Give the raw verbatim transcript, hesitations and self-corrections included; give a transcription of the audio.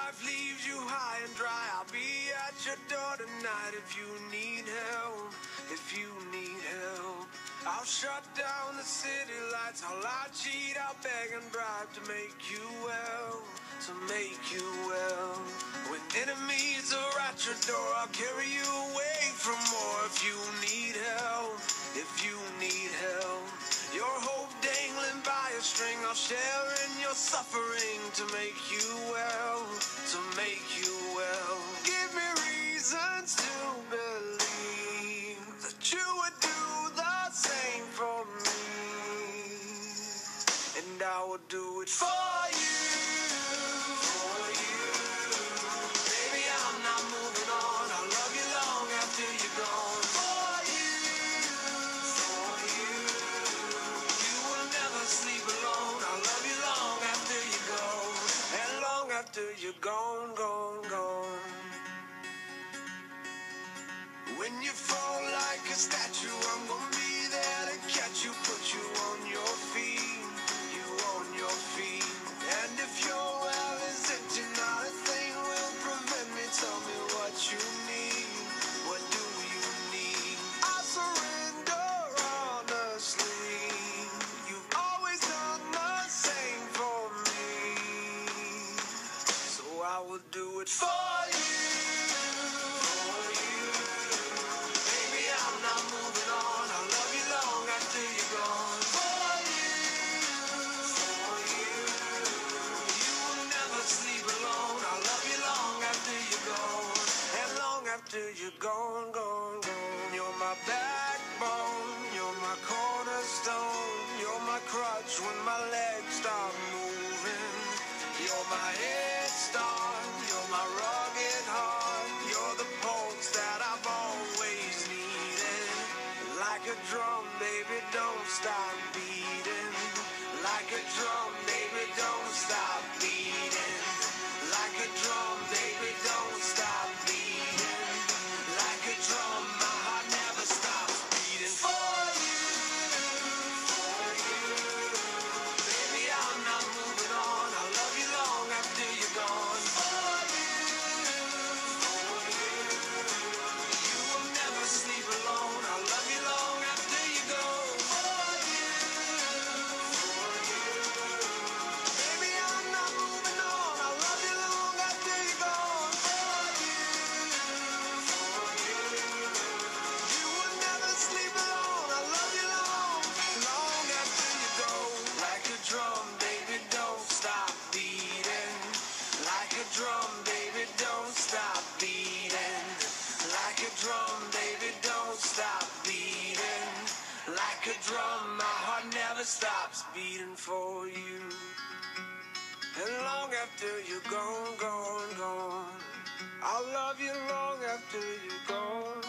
life leaves you high and dry, I'll be at your door tonight if you need help, if you need help. I'll shut down the city lights, I'll lie, cheat, I'll beg and bribe to make you well, to make you well. When enemies are at your door, I'll carry you away from more if you need help, if you need help. Your hope dangling by a string, I'll share in your suffering to make you well, to make you well. Give me reasons to believe that you would do the same for me, and I will do it for you, for you. Baby, I'm not moving on, I'll love you long after you're gone. For you, for you. You will never sleep alone, I'll love you long after you're gone, and long after you're gone, gone, gone. When you fall like a statue, I'm gonna be there to catch you, put you on your feet, you on your feet. And if your well is empty, not a thing will prevent me. Tell me what you need, what do you need? I surrender honestly. You've always done the same for me, so I will do it for you. You're gone, gone, gone. You're my backbone, you're my cornerstone, you're my crutch when my legs stop moving. You're my head start, you're my rugged heart, you're the pulse that I've always needed. Like a drum, baby, don't stop beating. Like a drum, baby, don't stop beating. Like a drum, baby, don't stop beating. Like a drum, my heart never stops beating. For you, for you. Baby, I'm not moving on, I'll love you long after you're gone. For you, for you. You will never sleep alone, I'll love you long after you go. For you, for you. Baby, I'm not moving on, I'll love you long after you're gone. For you, for you. You will never sleep alone, I'll love you long, long after you go. Like a drum, baby, don't stop beating. Like a drum, baby, don't stop beating. Like a drum, baby, don't stop beating. Like a drum, my heart never stops beating for you. And long after you're gone, gone, gone, I'll love you long after you're gone.